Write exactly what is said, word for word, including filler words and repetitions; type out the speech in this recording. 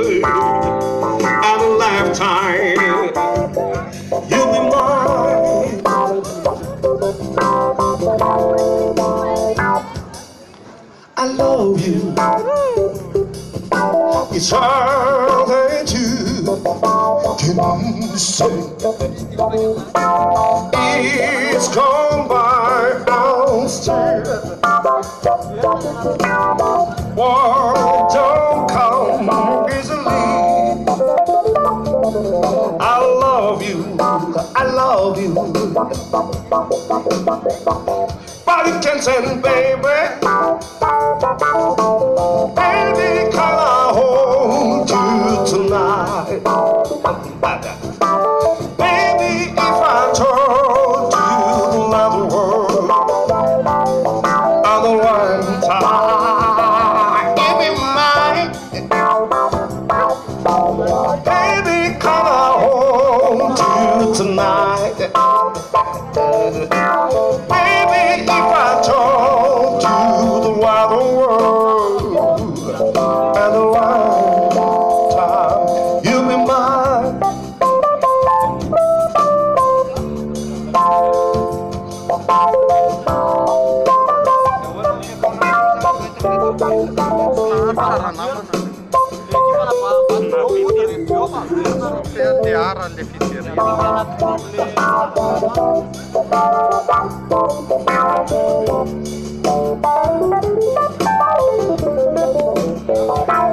and a lifetime. You'll be mine. I love you. It's hard that you can say. It's gone by downstairs. War don't come easily. I love you, I love you. But you can't send baby. Baby, can I hold you tonight? Baby, if I told you another word, another one time, give me mine. Baby, can I hold you tonight? Baby, if I told you the wide world and the right time, you'll be mine. Thank you.